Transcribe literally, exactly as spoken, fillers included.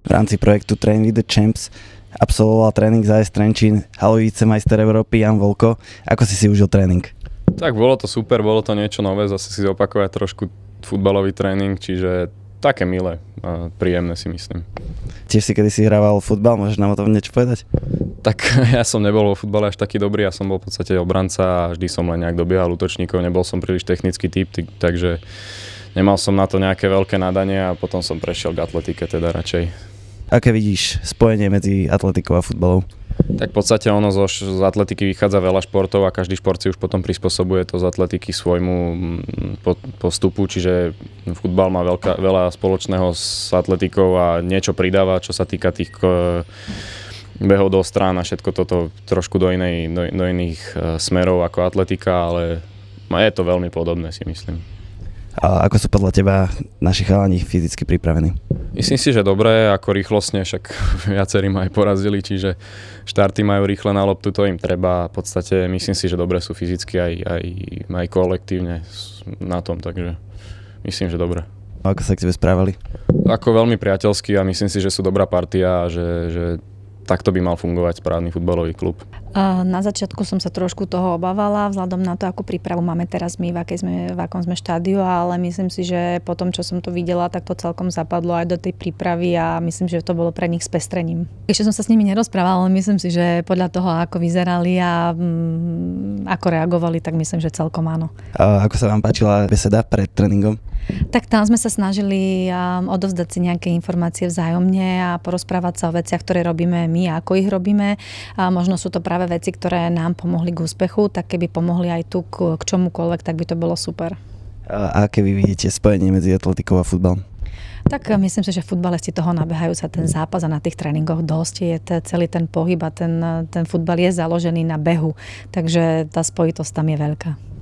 V rámci projektu Train with the Champs absolvoval tréning za es Trenčín halový vicemajster Európy Jan Volko. Ako si si užil tréning? Tak bolo to super, bolo to niečo nové, zase si zopakovať trošku futbalový tréning, čiže také milé a príjemné si myslím. Tiež si kedysi hrával futbal, môžeš nám o tom niečo povedať? Tak ja som nebol vo futbale až taký dobrý, ja som bol v podstate obranca a vždy som len nejak dobiehal útočníkov, nebol som príliš technický typ, takže nemal som na to nejaké veľké nadanie a potom som prešiel k atletike teda radšej. Aké vidíš spojenie medzi atletikou a futbalom? Tak v podstate ono zo, z atletiky vychádza veľa športov a každý šport si už potom prispôsobuje to z atletiky svojmu postupu, čiže futbal má veľká, veľa spoločného s atletikou a niečo pridáva, čo sa týka tých behov do strán a všetko toto trošku do, inej, do, do iných smerov ako atletika, ale je to veľmi podobné si myslím. A ako sú podľa teba naši chalani fyzicky pripravení? Myslím si, že dobré, ako rýchlostne, však viacerí ma aj porazili, čiže štarty majú rýchle na loptu, to im treba. V podstate myslím si, že dobre sú fyzicky aj, aj, aj kolektívne na tom, takže myslím, že dobre. A ako sa k tebe správali? Ako veľmi priateľský a myslím si, že sú dobrá partia a že, že takto by mal fungovať správny futbalový klub. Na začiatku som sa trošku toho obávala, vzhľadom na to, akú prípravu máme teraz my, v, akej sme, v akom sme štádiu, ale myslím si, že po tom, čo som to videla, tak to celkom zapadlo aj do tej prípravy a myslím, že to bolo pre nich spestrením. Ešte som sa s nimi nerozprávala, ale myslím si, že podľa toho, ako vyzerali a mm, ako reagovali, tak myslím, že celkom áno. A ako sa vám páčila beseda pred tréningom? Tak tam sme sa snažili um, odovzdať si nejaké informácie vzájomne a porozprávať sa o veciach, ktoré robíme my a ako ich robíme. A možno sú to práve veci, ktoré nám pomohli k úspechu, tak keby pomohli aj tu k, k čomukoľvek, tak by to bolo super. A aké vy vidíte spojenie medzi atletikou a futbalom? Tak myslím si, že futbalisti toho nabehajú sa ten zápas a na tých tréningoch dosť. Je to celý ten pohyb a ten, ten futbal je založený na behu, takže tá spojitosť tam je veľká.